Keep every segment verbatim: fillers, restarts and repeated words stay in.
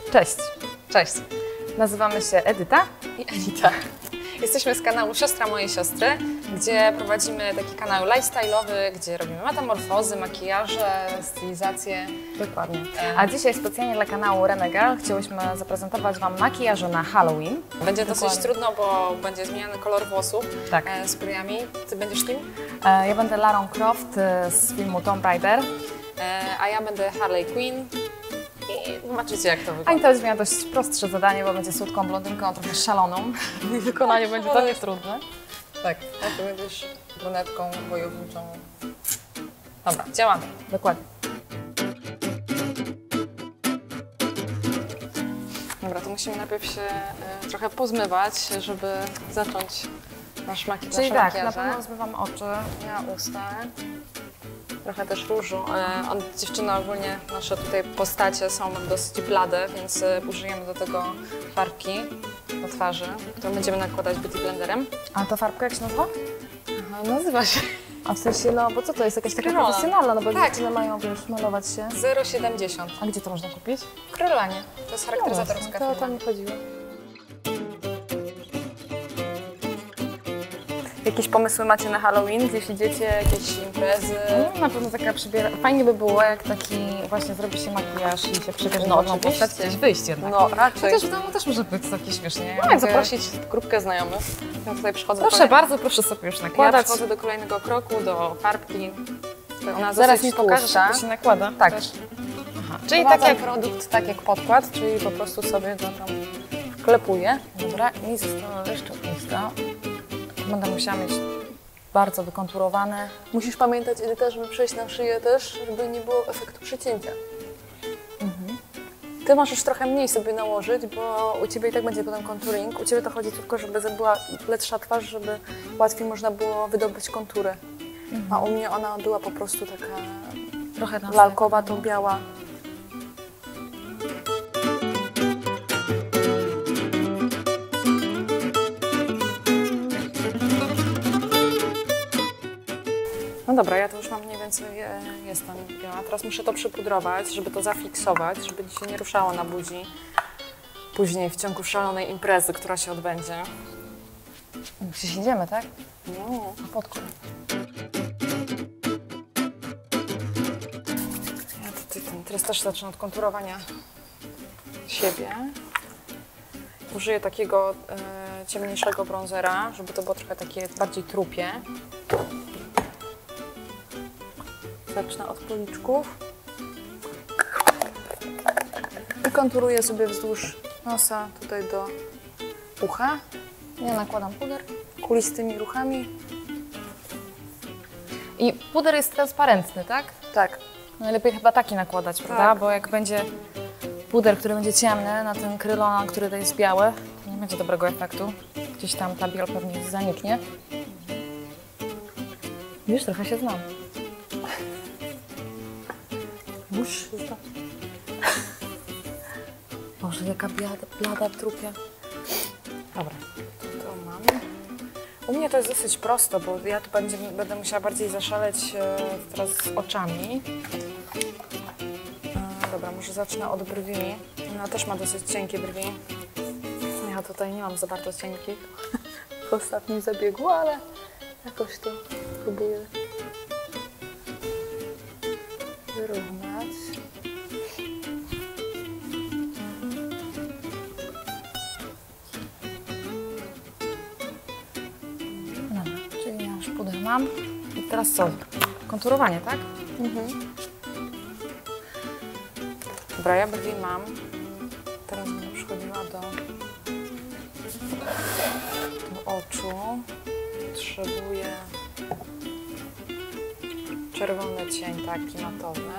Cześć, Cześć, nazywamy się Edyta i Anita. Jesteśmy z kanału Siostra Mojej Siostry, gdzie prowadzimy taki kanał lifestyle'owy, gdzie robimy metamorfozy, makijaże, stylizację. Dokładnie. A dzisiaj specjalnie dla kanału Renegal chciałyśmy zaprezentować Wam makijaże na Halloween. Będzie Dokładnie. dosyć trudno, bo będzie zmieniany kolor włosów Tak. e, sprayami. Ty będziesz kim? Ja będę Larą Croft z filmu Tomb Raider. E, a ja będę Harley Quinn. I zobaczycie, jak to wygląda. Anita będzie miała dość prostsze zadanie, bo będzie słodką blondynką, trochę szaloną. I wykonanie będzie to nietrudne. Tak, a ty będziesz brunetką wojowniczą. Dobra, działamy. Dokładnie. Dobra, to musimy najpierw się e, trochę pozmywać, żeby zacząć nasz maki Czyli nasze tak, makijaże. na pewno zmywam oczy. Ja usta. Trochę też różu. E, on, dziewczyny ogólnie, nasze tutaj postacie są dosyć blade, więc e, użyjemy do tego farbki do twarzy, którą będziemy nakładać beauty blenderem. A ta farbka jak się nazywa? Aha, nazywa się A w sensie, no bo co to jest? Jakaś taka Krylolan. profesjonalna, no bo Tak. dziewczyny mają, wiesz, malować się. zero siedemdziesiąt. A gdzie to można kupić? W Krylanie. To jest charakteryzatorska No, to o to firma. mi chodziło. Jakieś pomysły macie na Halloween? Gdzieś idziecie, jakieś imprezy? No, na pewno taka przybiera... Fajnie by było, jak taki właśnie zrobi się makijaż i się przybierze No, nową oczywiście. postać, gdzieś wyjść jednak. No, raczej. Chociaż w domu też może być takie śmiesznie. No, jak zaprosić grupkę znajomych. Ja tutaj przychodzę Proszę do kolej... bardzo, proszę sobie już Ja nakładać. przychodzę do kolejnego kroku, do farbki. Ona Zaraz mi dosyć pokażesz, tłusta. jak to się nakłada. Tak. Też. Aha. Czyli Czyli tak tak jak jak... produkt, tak jak podkład, czyli po prostu sobie go tam wklepuję. Dobra, i zostało jeszcze blisko. Będę musiała mieć bardzo wykonturowane. Musisz pamiętać, Edyta, żeby przejść na szyję też, żeby nie było efektu przycięcia. Mhm. Ty możesz trochę mniej sobie nałożyć, bo u Ciebie i tak będzie potem konturing. U Ciebie to chodzi tylko, żeby była lepsza twarz, żeby łatwiej można było wydobyć kontury. Mhm. A u mnie ona była po prostu taka Trochę na lalkowa, to biała. No dobra, ja to już mam mniej więcej, e, jestem biała. Teraz muszę to przypudrować, żeby to zafiksować, żeby się nie ruszało na budzi. Później w ciągu szalonej imprezy, która się odbędzie. Gdzieś idziemy, tak? No, Na podkład. ja tutaj ten, teraz też zacznę od konturowania siebie. Użyję takiego e, ciemniejszego bronzera, żeby to było trochę takie bardziej trupie. Zacznę od policzków. I konturuję sobie wzdłuż nosa, tutaj do ucha. Ja nakładam puder. Kulistymi ruchami. I puder jest transparentny, tak? Tak. Najlepiej chyba taki nakładać, prawda? Tak. Bo jak będzie puder, który będzie ciemny na ten krylonan, który to jest biały, to nie będzie dobrego efektu. Gdzieś tam ta biel pewnie zaniknie. Wiesz, trochę się znam. Musz. Boże, jaka blada, blada w trupie. Dobra, to mam. U mnie to jest dosyć prosto, bo ja tu będzie, będę musiała bardziej zaszaleć e, teraz z oczami. E, dobra, może zacznę od brwi. Ona też ma dosyć cienkie brwi. Ja tutaj nie mam za bardzo cienkich w ostatnim zabiegu, ale jakoś to próbuję wyrównać. Dobra, czyli ja już puder mam. I teraz co? Konturowanie, tak? Mhm. Dobra, ja brwi mam. Teraz będę przychodziła do, do oczu. Potrzebuję czerwony cień taki matowy.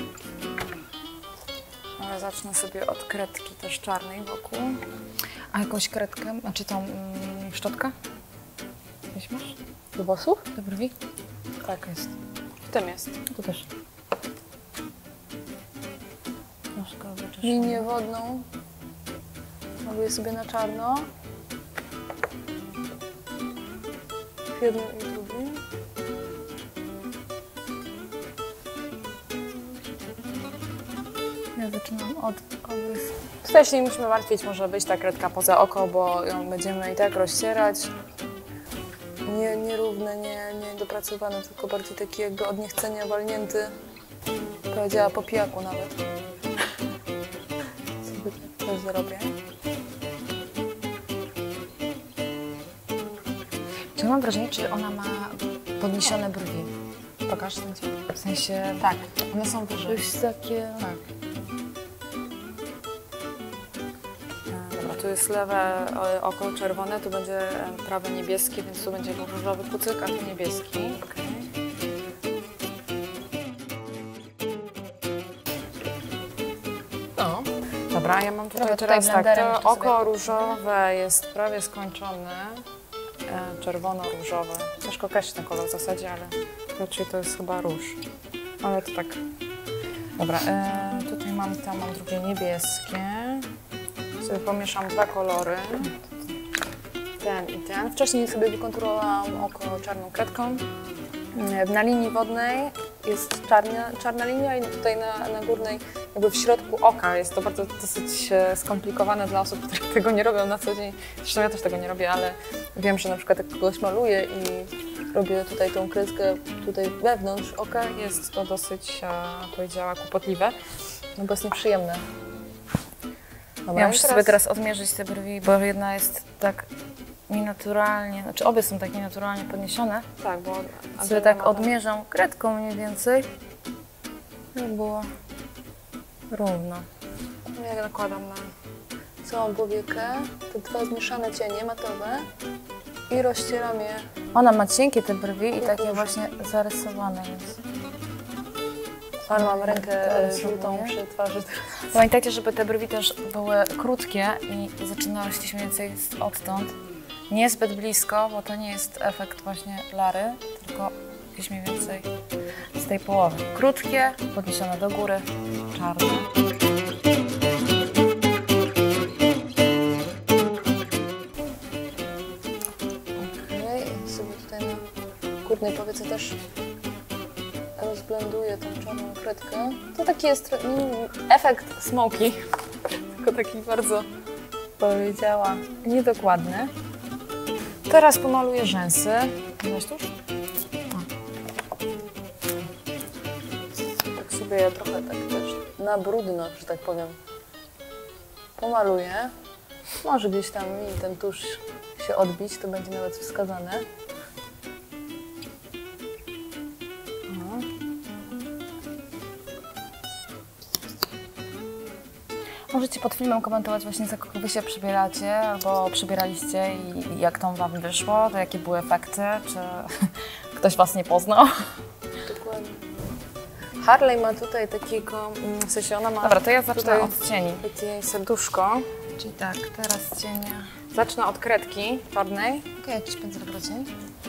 Ale zacznę sobie od kredki też czarnej wokół. A jakąś kredkę, znaczy tą mm, szczotkę? Gdzieś masz? Do włosów? Do brwi? Tak. Jest. W tym jest. Tu też. Troszkę wyczyszczone. Linię wodną. Maluję sobie na czarno. W jednym i drugim. Ja zaczynam od obrys. Tutaj się nie musimy martwić, może być ta kredka poza oko, bo ją będziemy i tak rozcierać. Nie, nierówny, nie, nie dopracowany, tylko bardziej taki jakby od niechcenia walnięty. Powiedziała po pijaku nawet. Sobie tak też zrobię. Czy mam wrażenie, czy ona ma podniesione brwi? Pokaż zdjęcie. W sensie... Tak, one są wyżej. Coś takie... Tak. E, Dobra, tu jest lewe e, oko czerwone, tu będzie e, prawe niebieskie, więc tu będzie różowy kucyk, a tu niebieski. Okay. No. Dobra, ja mam tutaj Trochę teraz tutaj tak, blenderem to jeszcze oko sobie- różowe jest prawie skończone, e, czerwono-różowe. Ciężko określić ten kolor w zasadzie, ale raczej to jest chyba róż. Ale to tak. Dobra, e, tutaj mam, tam mam drugie niebieskie. Sobie pomieszam dwa kolory. Ten i ten. Wcześniej sobie wykonturowałam oko czarną kredką. E, Na linii wodnej jest czarna, czarna linia i tutaj na, na górnej, jakby w środku oka. Jest to bardzo dosyć e, skomplikowane dla osób, które tego nie robią na co dzień. Zresztą ja też tego nie robię, ale wiem, że na przykład jak kogoś maluję i robię tutaj tą kredkę tutaj wewnątrz oka, jest to dosyć, e, powiedziała, kłopotliwe, no bo jest nieprzyjemne. Dobra, Ja i muszę sobie teraz odmierzyć te brwi, bo jedna jest tak nienaturalnie, znaczy obie są tak nienaturalnie podniesione. Tak, bo Sobie Andrzej tak ma- odmierzam kredką mniej więcej, żeby było równo. Ja nakładam na całą powiekę te dwa zmieszane cienie matowe i rozcieram je. Ona ma cienkie te brwi i takie właśnie zarysowane jest. Ale mam rękę To e, rysowuję. żółtą przy twarzy. Pamiętajcie, żeby te brwi też były krótkie i zaczynały się mniej więcej odtąd. Niezbyt blisko, bo to nie jest efekt właśnie Lary, tylko gdzieś mniej więcej z tej połowy. Krótkie, podniesione do góry, czarne. Okej, i sobie tutaj na górnej powiece też rozblenduję tą czarną kredkę. To taki jest mm, efekt smoky, tylko taki bardzo, powiedziała, niedokładny. Teraz pomaluję rzęsy. Weź tuż? Tak sobie ja trochę tak też na brudno, że tak powiem, pomaluję. Może gdzieś tam mi ten tusz się odbić, to będzie nawet wskazane. O. Możecie pod filmem komentować właśnie, za kogo wy się przybieracie, albo przybieraliście i jak tam wam wyszło, to jakie były efekty, czy ktoś was nie poznał. Dokładnie. Harley ma tutaj takiego, mm, w sensie ona ma Dobra, to ja zacznę tutaj od cieni. takie serduszko. Czyli tak, teraz cienie. Zacznę od kredki czarnej. Okej, jakiś pędzel do cień.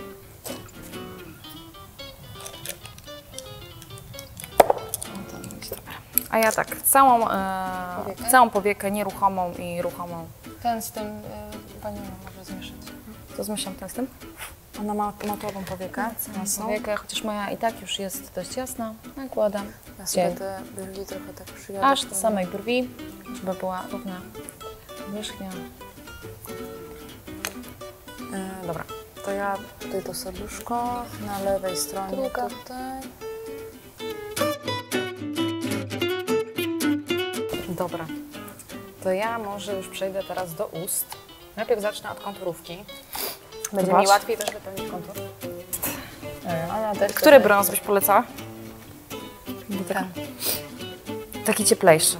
O, to będzie dobra. A ja tak, całą, e, Powiekę? całą powiekę nieruchomą i ruchomą. Ten z tym y, pani może zmieszać. To zmieszam ten z tym. Ona ma matową powiekę. Całą jasną. powiekę, chociaż moja i tak już jest dość jasna. Nakładam. Ja sobie Cień. te brwi trochę tak przyjadę. Aż do samej brwi, żeby była równa powierzchnia. E, dobra, to ja tutaj to serduszko na lewej stronie. Druga. Tutaj. Dobra, to ja może już przejdę teraz do ust. Najpierw zacznę od konturówki. Będzie Zobacz. mi łatwiej też wypełnić kontur. E, Ania też Który tutaj- brąz byś polecała? Ten. Taki cieplejszy.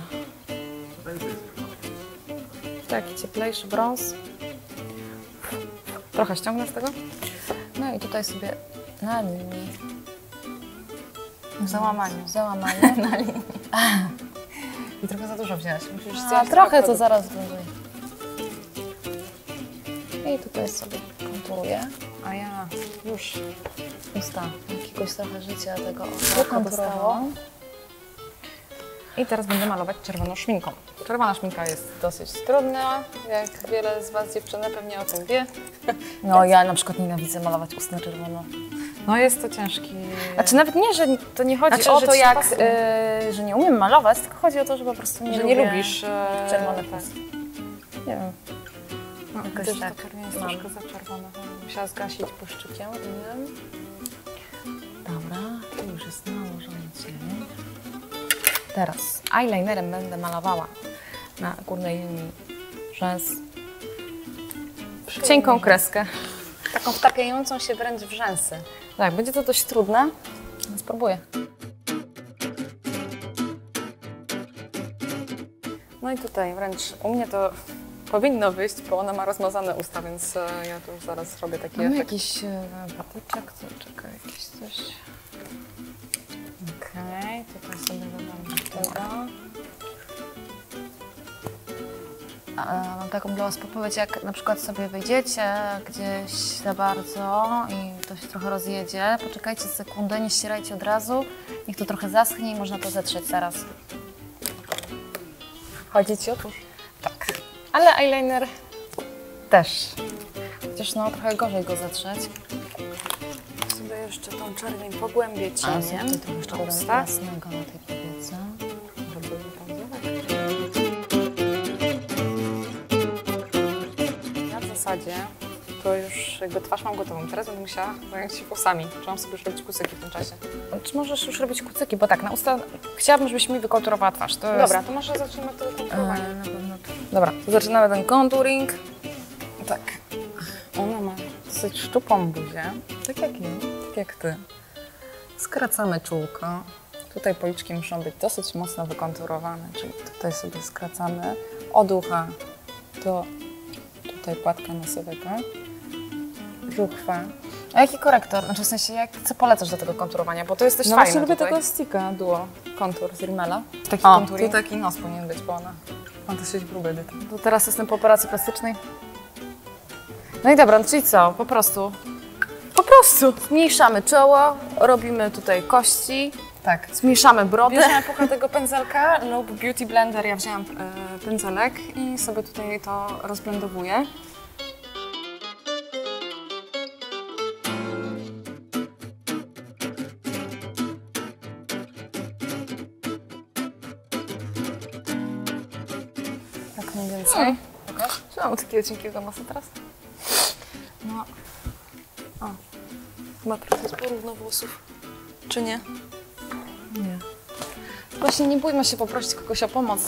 Taki cieplejszy brąz. Trochę ściągnę z tego. No i tutaj sobie na linii. W załamaniu. Załamanie. Na linii. I trochę za dużo wzięłaś. Musisz A, zdjąć trochę trochę to do- zaraz wląduję. I tutaj sobie konturuję. A ja już Usta. jakiegoś trochę życia tego Trochę oka dostało. dostało. I teraz będę malować czerwoną szminką. Czerwona szminka jest dosyć trudna, jak wiele z Was dziewczyny pewnie o tym wie. No ja na przykład nienawidzę malować ust na czerwono. No jest to ciężki... Znaczy nawet nie, że to nie chodzi Znaczy, o że to, ci jak pasuje. e, powiedzieć, że nie umiem malować, tylko chodzi o to, że po prostu nie że lubię nie lubisz e, czerwone tak. pasy. Nie wiem. No, Jakoś też tak to pewnie jest mam. troszkę za czerwone. Musiała zgasić błyszczykiem innym. Dobra, tu już jest nałożony cień. Teraz eyelinerem będę malowała na górnej linii rzęs cienką kreskę. Taką wtapiającą się wręcz w rzęsy. Tak, będzie to dość trudne. Spróbuję. No i tutaj wręcz u mnie to powinno wyjść, bo ona ma rozmazane usta, więc e, ja tu zaraz robię taki Mamy efekt. jakiś e, patyczek, to czekaj, jakiś coś. Okej, okay, tutaj sobie dodam tego. Mam taką dla Was podpowiedź, jak na przykład sobie wyjdziecie gdzieś za bardzo i to się trochę rozjedzie, poczekajcie sekundę, nie ścierajcie od razu, niech to trochę zaschnie i można to zetrzeć zaraz. Chodzi Ci o tusz? Tak, ale eyeliner też, chociaż no trochę gorzej go zetrzeć. Sobie jeszcze tą czerwień pogłębię A cieniem. sobie trochę jeszcze dodam usta. jasnego na tej powiece. Żeby wypełniać. Ja w zasadzie to już jakby twarz mam gotową. Teraz będę musiała zająć się włosami. Czy mam sobie już robić kucyki w tym czasie? Czy możesz już robić kucyki, bo tak, na usta chciałabym, żebyś mi wykonturowała twarz. To Dobra, jest... to może zacznijmy od tego konturowania. E, na pewno to... Dobra, to zaczynamy ten contouring. Tak. Ona ma dosyć szczupłą buzię, tak jak ja, tak jak ty. Skracamy czółko. Tutaj policzki muszą być dosyć mocno wykonturowane, czyli tutaj sobie skracamy od ucha do tutaj płatka nosowego. Żuchwa. A jaki korektor? Znaczy w sensie, jak, co polecasz do tego konturowania? Bo to jest dość No fajne właśnie lubię tutaj. tego sticka Duo Contour z Rimmela. Taki O, contouring. tu taki nos powinien być, bo ona ma dosyć gruby dyt. To teraz jestem po operacji plastycznej. No i dobra, no czyli co? Po prostu, po prostu zmniejszamy czoło, robimy tutaj kości, Tak. zmniejszamy brodę. Bierzemy puchę tego pędzelka lub Beauty Blender, ja wzięłam e, pędzelek i sobie tutaj to rozblendowuję. Tak mniej więcej. Pokaż. Czy mam takiego cienkiego nosa teraz? No. O. Chyba trochę jest porówno włosów. Czy nie? Nie. Właśnie nie bójmy się poprosić kogoś o pomoc.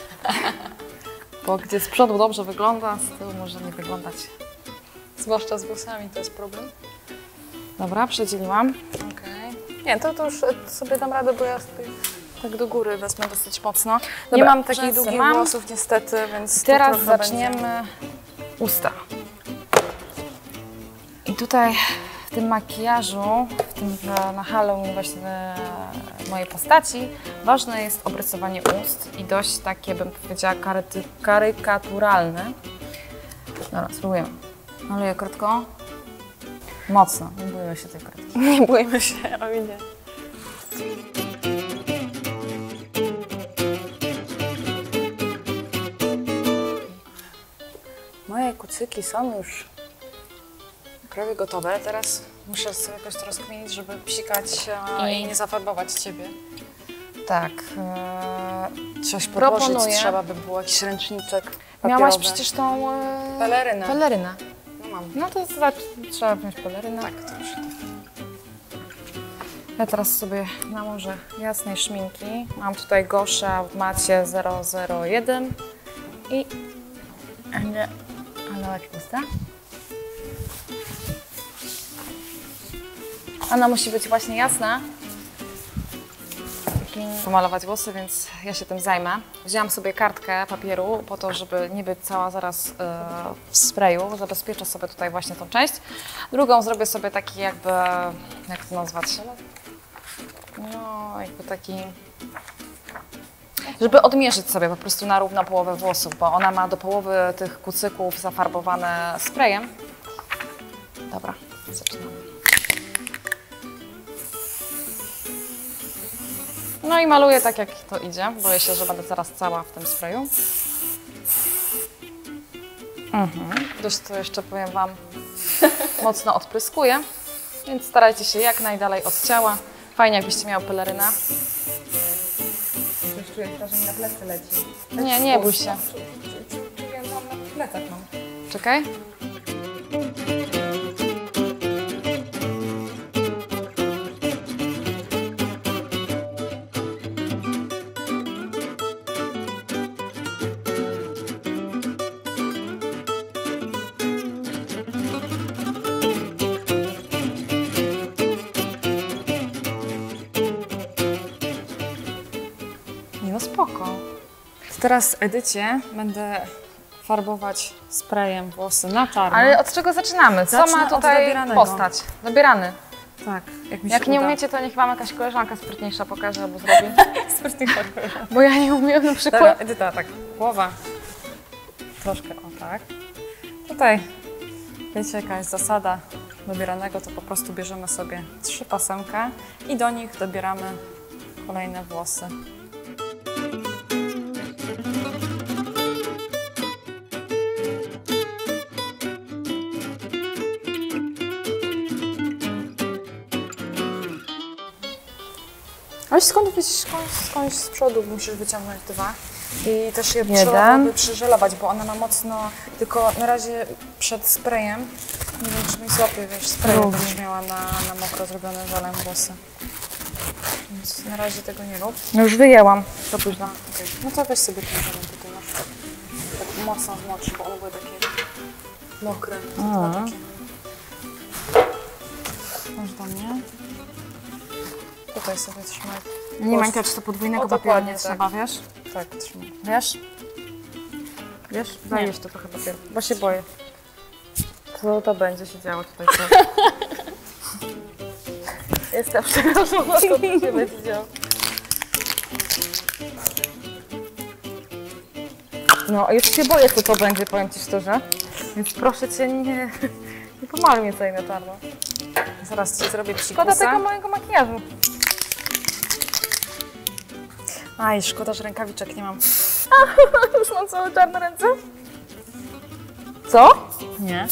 Bo gdzie z przodu dobrze wygląda, z tyłu może nie wyglądać. Zwłaszcza z włosami to jest problem. Dobra, przedzieliłam. Okej. Nie, to, to już sobie dam radę, bo ja sobie tak do góry wezmę dosyć mocno. Nie Dobra, mam takich rzęsy długich mam. włosów niestety, więc to Teraz trochę zaczniemy będzie. usta. I tutaj w tym makijażu, w tym że na Halloween właśnie mojej postaci, ważne jest obrysowanie ust i dość takie, bym powiedziała, karyty, karykaturalne. Dobra, spróbujemy. Maluję krótko. Mocno, nie bójmy się tej krótkiej. Nie bójmy się, o nie. Moje kucyki są już prawie gotowe. Teraz muszę sobie jakoś to rozkminić, żeby psikać e, I- i nie zafarbować Ciebie. Tak. Ee, Coś podłożyć proponuję. trzeba by było, jakiś ręczniczek papierowy. Miałaś przecież tą e, Pelerynę. pelerynę. No mam. No to znaczy, trzeba wziąć pelerynę. Tak, to już. Ja teraz sobie nałożę jasnej szminki. Mam tutaj Gosha w macie zero zero jeden i ale, ale jak pusta. Ona musi być właśnie jasna. Pomalować włosy, więc ja się tym zajmę. Wzięłam sobie kartkę papieru po to, żeby nie być cała zaraz yy, w sprayu. Zabezpieczę sobie tutaj właśnie tą część. Drugą zrobię sobie taki jakby, jak to nazwać? No, jakby taki, żeby odmierzyć sobie po prostu na równo połowę włosów, bo ona ma do połowy tych kucyków zafarbowane sprayem. Dobra, zaczynamy. No i maluję tak, jak to idzie. Boję się, że będę zaraz cała w tym sprayu. Mhm. Dość to jeszcze, powiem Wam, mocno odpryskuję, więc starajcie się jak najdalej od ciała. Fajnie, jakbyście miały pelerynę. czuję, że mi na plecy leci. Nie, nie bój się. Czuję, że mam na plecach mam. Czekaj. No spoko. Teraz Edycie będę farbować sprayem włosy na czarno. Ale od czego zaczynamy? Co Zacznę ma od tutaj dobieranego. postać? Dobierany. Tak, jak mi Jak się nie uda. umiecie, to niech wam jakaś koleżanka sprytniejsza pokaże albo zrobi. Sprytniejsza. Bo ja nie umiem na przykład. Dobra, Edyta, tak, głowa. Troszkę, o tak. Tutaj, wiecie jaka jest zasada dobieranego, to po prostu bierzemy sobie trzy pasemka i do nich dobieramy kolejne włosy. Ale skąd, skąd, skądś z przodu musisz wyciągnąć dwa i też je trzeba Jeden. byłoby przyżelować, bo ona ma mocno, tylko na razie przed sprayem, nie wiem czy mi złapie, wiesz, spray Lubię. będziesz miała na, na mokro zrobione żelem włosy. Więc na razie tego nie rób. No już wyjęłam. To późno. Okay. No to weź sobie ten żelem tutaj masz, tak mocno zmocz, bo one były takie mokre. To było takie. Masz do mnie. Tutaj sobie trzymaj. Nie Mańka, czy to podwójnego O, papieru dokładnie, nie tak. trzeba, wiesz? Tak, trzymaj. Wiesz? Wiesz? Zajesz to trochę papieru, bo się boję. Co to będzie się działo tutaj? Jestem przerażona, co tu się będzie działo. No, już się boję, co to będzie, powiem Ci szczerze. Więc proszę Cię, nie, nie pomaluj mnie tutaj na czarno. Zaraz Ci zrobię Szkoda psikusa. tego mojego makijażu. Aj, szkoda, że rękawiczek nie mam. Już mam całe czarne ręce? Co? Nie.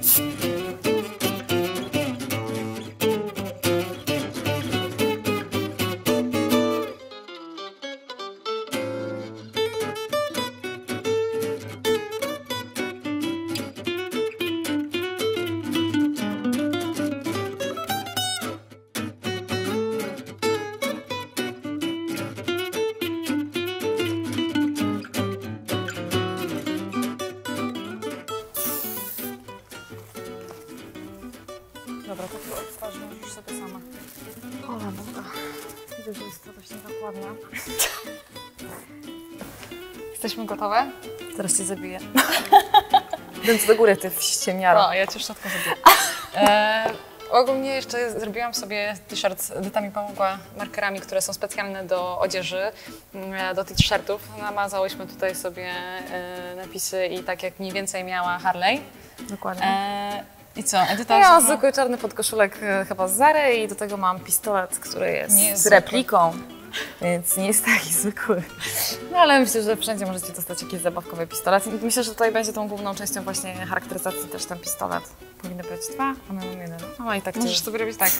Dobra, to chyba twarzy możesz sobie sama. Ola Boga. Widzę, że jest to dość niedokładne. Jesteśmy gotowe? Zaraz Cię zabiję. Więc do góry Ty ściemniaro. No, ja Cię szczotką zrobię. E, ogólnie jeszcze zrobiłam sobie t-shirt. Edyta mi pomogła markerami, które są specjalne do odzieży, e, do tych t-shirtów. Namazałyśmy tutaj sobie e, napisy i tak jak mniej więcej miała Harley. Dokładnie. E, I co? Edyta Ja mam no, zwykły czarny podkoszulek e, chyba z Zary i do tego mam pistolet, który jest, Nie jest z repliką, więc nie jest taki zwykły. No ale myślę, że wszędzie możecie dostać jakiś zabawkowy pistolet. I myślę, że tutaj będzie tą główną częścią właśnie charakteryzacji też ten pistolet. Powinny być dwa, a my mamy jeden. No i tak Możesz cię... sobie robić tak.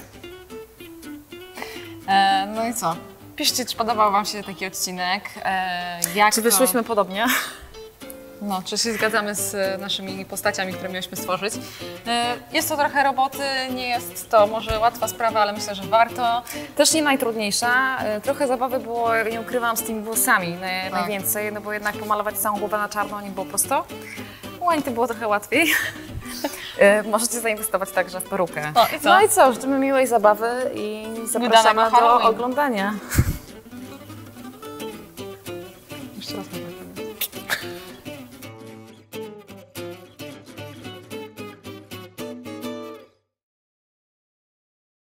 E, no i co? Piszcie, czy podobał Wam się taki odcinek. E, jak Czy to- wyszłyśmy podobnie? No, czy się zgadzamy z naszymi postaciami, które miałyśmy stworzyć. E, Jest to trochę roboty, nie jest to może łatwa sprawa, ale myślę, że warto. Też nie najtrudniejsza. E, Trochę zabawy było, nie ukrywam, z tymi włosami naj, Tak. najwięcej, no bo jednak pomalować całą głowę na czarno nie było prosto. U Anity było trochę łatwiej. E, Możecie zainwestować także w perukę. No i co? No i co, życzymy miłej zabawy i zapraszamy Udanego do Halloween. oglądania.